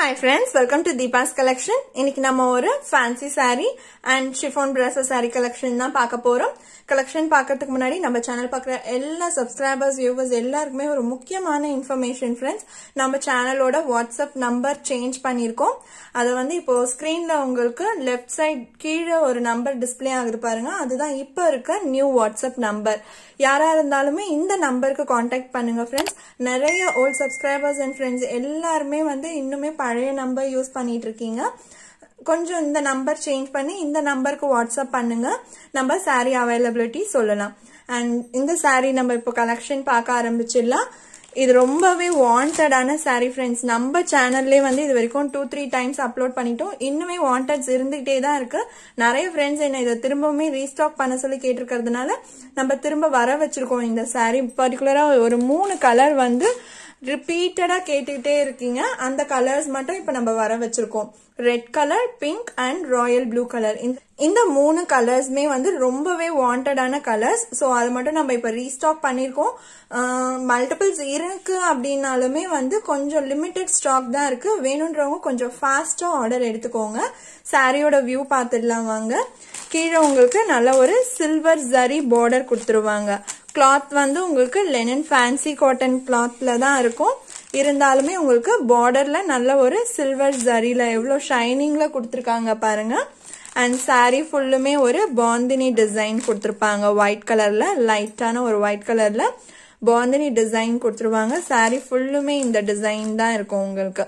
Hi friends, welcome to Deepa's collection. இன்னைக்கு நம்ம ஒரு fancy saree and chiffon bracelet saree collection தான் பார்க்க போறோம். collection பார்க்கிறதுக்கு முன்னாடி நம்ம சேனல் பார்க்குற எல்லா subscribers viewers எல்லாருக்குமே ஒரு முக்கியமான information friends. நம்ம சேனலோட வாட்ஸ்அப் நம்பர் சேஞ்ச் பண்ணிருக்கோம். அது வந்து இப்போ ஸ்கிரீன்ல உங்களுக்கு லெஃப்ட் சைடு கீழே ஒரு நம்பர் டிஸ்ப்ளே ஆகுது பாருங்க. அதுதான் இப்போ இருக்க நியூ வாட்ஸ்அப் நம்பர். யாரா இருந்தாலுமே இந்த நம்பருக்கு காண்டாக்ட் பண்ணுங்க ஃப்ரெண்ட்ஸ். நிறைய ஓல்ட் சப்ஸ்கிரைபர்ஸ் அண்ட் ஃப்ரெண்ட்ஸ் எல்லாருமே வந்து இன்னுமே பழைய நம்பர் யூஸ் பண்ணிட்டு இருக்கீங்க. கொஞ்சம் இந்த நம்பர் சேஞ்ச் பண்ணி இந்த நம்பருக்கு வாட்ஸ்அப் பண்ணுங்க. நம்ம சாரி அவைலபிலிட்டி சொல்லலாம். அண்ட் இந்த சாரி நம்ம இப்போ கலெக்ஷன் பார்க்க ஆரம்பிச்சிடலாம். இது ரொம்பவே வாண்டடான சாரி ஃப்ரெண்ட்ஸ். நம்ம சேனல்லே வந்து இது வரைக்கும் 2-3 டைம்ஸ் அப்லோட் பண்ணிட்டோம். இன்னுமே வாண்டட்ஸ் இருந்துகிட்டே தான் இருக்கு. நிறைய ஃப்ரெண்ட்ஸ் என்ன இதை திரும்பவுமே ரீஸ்டாக் பண்ண சொல்லி கேட்டிருக்கிறதுனால நம்ம திரும்ப வர வச்சிருக்கோம். இந்த சாரி பர்டிகுலரா ஒரு 3 கலர் வந்து ரிப்பீட்டடா கேட்டுக்கிட்டே இருக்கீங்க. அந்த கலர்ஸ் மட்டும் இப்ப நம்ம வர வச்சிருக்கோம். Red colour, pink and royal blue colour. இந்த 3 கலர்ஸ்மே வந்து ரொம்பவே வாண்டடான கலர்ஸ். ஸோ அது மட்டும் நம்ம இப்ப ரீஸ்டாக் பண்ணிருக்கோம். மல்டிபிள்ஸ் இருக்கு அப்படின்னாலுமே வந்து கொஞ்சம் லிமிடெட் ஸ்டாக் தான் இருக்கு. வேணும்ன்றவங்க கொஞ்சம் ஃபாஸ்டா ஆர்டர் எடுத்துக்கோங்க. சாரியோட வியூ பார்த்துடலாம் வாங்க. கீழே உங்களுக்கு நல்ல ஒரு சில்வர் ஜரி பார்டர் கொடுத்துருவாங்க. கிளாத் வந்து உங்களுக்கு லெனன் ஃபேன்சி காட்டன் கிளாத்ல தான் இருக்கும். இருந்தாலுமே உங்களுக்கு பார்டர்ல நல்ல ஒரு சில்வர் ஜரியில எவ்வளவு ஷைனிங்ல கொடுத்துருக்காங்க பாருங்க. அண்ட் சாரி ஃபுல்லுமே ஒரு பாந்தினி டிசைன் கொடுத்துருப்பாங்க. ஒயிட் கலர்ல, லைட்டான ஒரு ஒயிட் கலர்ல பாந்தினி டிசைன் கொடுத்துருவாங்க. சாரி ஃபுல்லுமே இந்த டிசைன் தான் இருக்கும் உங்களுக்கு.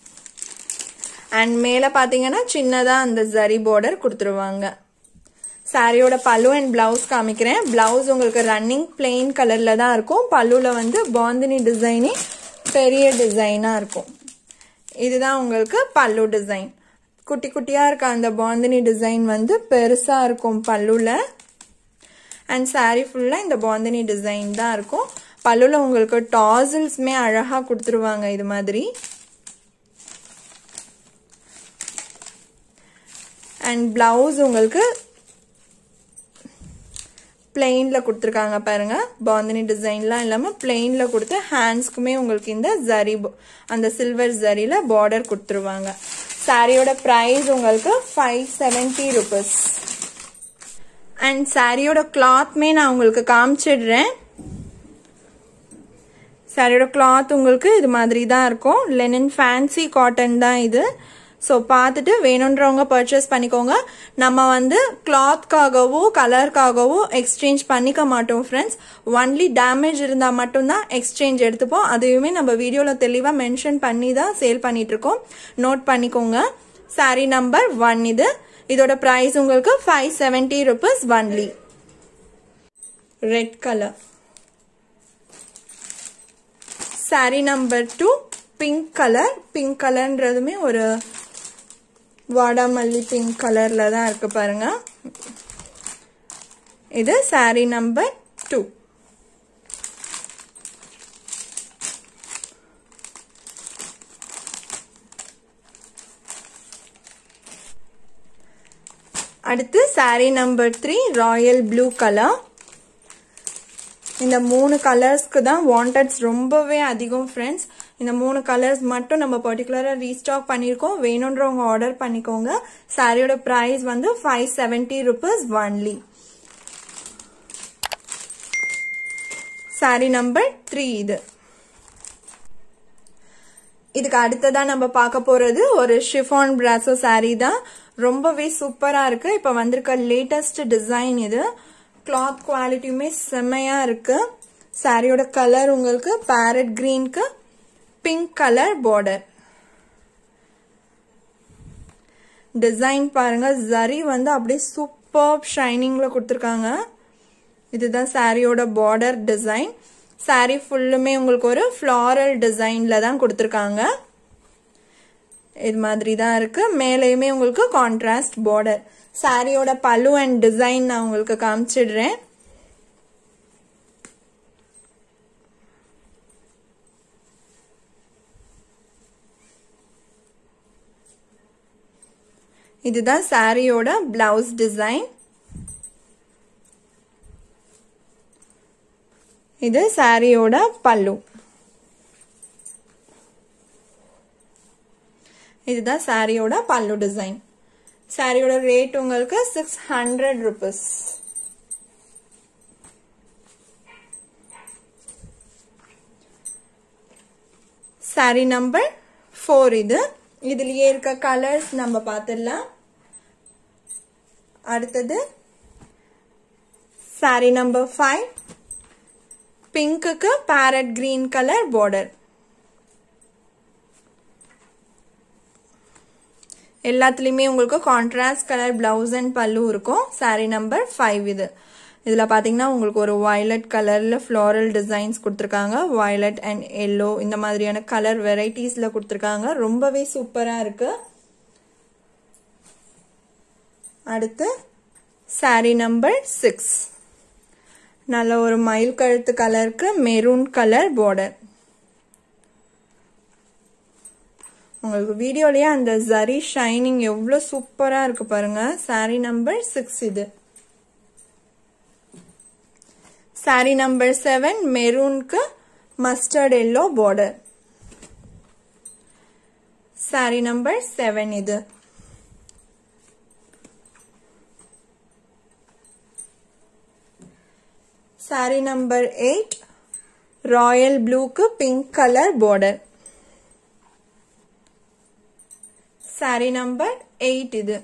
அண்ட் மேல பாத்தீங்கன்னா சின்னதா அந்த ஜரி பார்டர் கொடுத்துருவாங்க. சாரியோட பல்லு அண்ட் பிளவுஸ் காமிக்கிறேன். பிளவுஸ் உங்களுக்கு ரன்னிங் பிளெயின் கலர்ல தான் இருக்கும். பல்லுல வந்து பாந்தினி டிசைனே பெரிய டிசைனா இருக்கும். இதுதான் உங்களுக்கு பல்லு டிசைன். குட்டி குட்டியா இருக்க அந்த பாந்தினி டிசைன் வந்து பெருசா இருக்கும் பல்லுல. அண்ட் சாரி ஃபுல்லா இந்த பாந்தினி டிசைன் தான் இருக்கும். பல்லுல உங்களுக்கு டாசல்ஸ்மே அழகா கொடுத்துருவாங்க இது மாதிரி. அண்ட் பிளவுஸ் உங்களுக்கு பிளெயின்ல கொடுத்துருக்காங்க பாருங்க. பாந்தினி டிசைன்லாம் இல்லாம பிளெயின்ல கொடுத்து ஹேண்ட்ஸ்க்குமே உங்களுக்கு இந்த ஜரி அந்த சில்வர் ஜரியில பார்டர் கொடுத்துருவாங்க. சாரியோட பிரைஸ் உங்களுக்கு 570 rupees. அண்ட் சாரியோட கிளாத்மே நான் உங்களுக்கு காமிச்சிடுறேன். சாரியோட கிளாத் உங்களுக்கு இது மாதிரி தான் இருக்கும். லெனின் ஃபேன்சி காட்டன் தான் இது. ஸோ பார்த்துட்டு வேணுன்றவங்க பர்ச்சேஸ் பண்ணிக்கோங்க. நம்ம வந்து கிளாத்காகவோ கலருக்காகவோ எக்ஸ்சேஞ்ச் பண்ணிக்க மாட்டோம் ஃப்ரெண்ட்ஸ். ஒன்லி டேமேஜ் இருந்தால் மட்டும்தான் எக்ஸ்சேஞ்ச் எடுத்துப்போம். அதையுமே நம்ம வீடியோவில் தெளிவாக மென்ஷன் பண்ணி தான் சேல் பண்ணிட்டு இருக்கோம். நோட் பண்ணிக்கோங்க. சாரி நம்பர் 1 இது. இதோட ப்ரைஸ் உங்களுக்கு 570 rupees only. Red colour. Sari number 2 pink colour. Pink கலர்ன்றதுமே ஒரு வாடாமல்லி பிங்க் கலர்ல தான் இருக்கு பாருங்க. இது சாரி நம்பர் 2. அடுத்து sari number 3 royal blue colour. இந்த 3 கலர்ஸ்க்கு தான் வாண்டட்ஸ் ரொம்பவே அதிகம் ஃப்ரெண்ட்ஸ். இந்த 3 கலர்ஸ் மட்டும் நம்ம பர்டிகுலரா ரீஸ்டாக் பண்ணிருக்கோம். வேணும்ன்றவங்க ஆர்டர் பண்ணிக்கோங்க. சாரியோட பிரைஸ் வந்து 570 rupees ஒன்லி. சாரி நம்பர் 3 இது. இதுக்கு அடுத்ததா நம்ம பார்க்க போறது ஒரு ஷிஃபான் பிராசோ சாரி தான். ரொம்பவே சூப்பரா இருக்கு. இப்ப வந்திருக்க லேட்டஸ்ட் டிசைன் இது. கிளாத் குவாலிட்டியுமே செம்மையா இருக்கு. சாரியோட கலர் உங்களுக்கு பேரட் கிரீனுக்கு பிங்க் கலர் பார்டர். டிசைன் பாருங்க. ஜரி வந்து அப்படியே சூப்பர் ஷைனிங்ல கொடுத்துருக்காங்க. இதுதான் சாரியோட பார்டர் டிசைன். சாரி ஃபுல்லுமே உங்களுக்கு ஒரு ஃபிளாரல் டிசைன்ல தான் கொடுத்துருக்காங்க. இது மாதிரி தான் இருக்கு. மேலேயுமே உங்களுக்கு கான்ட்ராஸ்ட் பார்டர். சாரியோட பல்லு அண்ட் டிசைன் நான் உங்களுக்கு காமிச்சிடுறேன். இதுதான் சாரியோட பிளவுஸ் டிசைன். இது சாரியோட பல்லு. இதுதான் சாரியோட பல்லு டிசைன். சாரியோட ரேட் உங்களுக்கு 600 rupees. சாரி நம்பர் 4 இது. இதுலயே இருக்க கலர்ஸ் நம்ம பார்த்துடலாம். அடுத்தது சாரி நம்பர் 5. பிங்க்குக்கு பேரட் கிரீன் கலர் பார்டர். எல்லாத்துலயுமே உங்களுக்கு கான்ட்ராஸ்ட் கலர் பிளவுஸ் அண்ட் பல்லு இருக்கும். சாரி நம்பர் 5 இது. இதுல பாத்தீங்கன்னா உங்களுக்கு ஒரு வயலட் கலர்ல ஃப்ளோரல் டிசைன்ஸ் கொடுத்திருக்காங்க. வயலட் அண்ட் எல்லோ இந்த மாதிரியான கலர் வெரைட்டிஸ்ல கொடுத்திருக்காங்க. ரொம்பவே சூப்பரா இருக்கு. அடுத்து சாரி நம்பர் 6. நல்ல ஒரு மயில் கழுத்து கலருக்கு மெரூன் கலர் பார்டர். உங்களுக்கு வீடியோலயே அந்த ஜரி ஷைனிங் எவ்வளவு சூப்பரா இருக்கு பாருங்க. சாரி நம்பர் 6 இது. சாரி நம்பர் 7 மெரூனுக்கு mustard yellow border. Sari number 7 இது. சாரி நம்பர் 8 ராயல் ப்ளூக்கு pink colour border. Sari number 8 இது.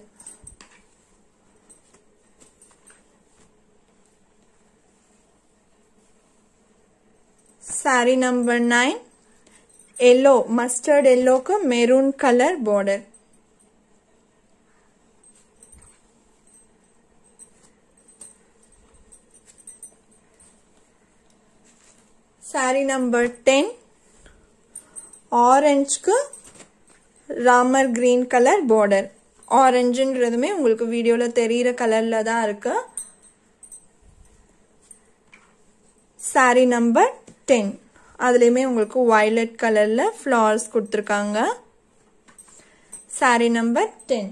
சாரி நம்பர் 9 எல்லோ மஸ்டர்ட் எல்லோக்கு maroon colour border. Sari number 10 ஆரஞ்சுக்கு ராமர் கிரீன் கலர் பார்டர். ஆரஞ்சுன்றதுமே உங்களுக்கு வீடியோல தெரியிற கலர்ல தான் இருக்கு. சாரி நம்பர் 10 அதுலயுமே உங்களுக்கு வயலட் கலர்ல ஃபிளவர்ஸ் கொடுத்திருக்காங்க. சாரி நம்பர் 10.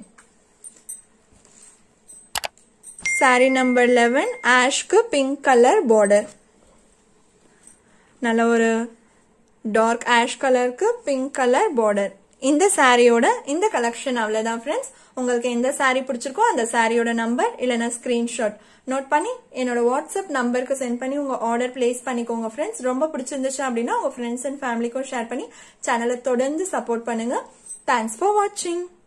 சாரி நம்பர் 11 ஆஷ்க்கு பிங்க் கலர் பார்டர். நல்ல ஒரு டார்க் ஆஷ் கலருக்கு பிங்க் கலர் பார்டர். இந்த சாரியோட இந்த கலெக்ஷன் அவ்வளவுதான் ஃப்ரெண்ட்ஸ். உங்களுக்கு எந்த சாரி பிடிச்சிருக்கோ அந்த சாரியோட நம்பர் இல்லைன்னா ஸ்கிரீன்ஷாட் நோட் பண்ணி என்னோட வாட்ஸ்அப் நம்பருக்கு சென்ட் பண்ணி உங்க ஆர்டர் பிளேஸ் பண்ணிக்கோங்க ஃப்ரெண்ட்ஸ். ரொம்ப பிடிச்சிருந்துச்சு அப்படின்னா உங்க ஃப்ரெண்ட்ஸ் அண்ட் ஃபேமிலிக்கும் ஷேர் பண்ணி சேனலை தொடர்ந்து சப்போர்ட் பண்ணுங்க. தேங்க்ஸ் ஃபார் வாட்சிங்.